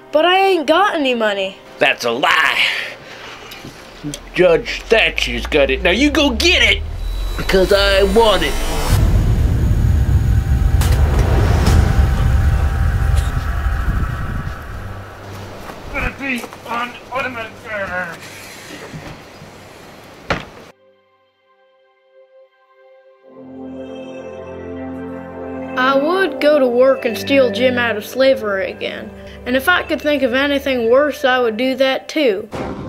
But I ain't got any money. That's a lie. Judge Thatcher's got it. Now you go get it, because I want it. I would go to work and steal Jim out of slavery again. And if I could think of anything worse, I would do that too.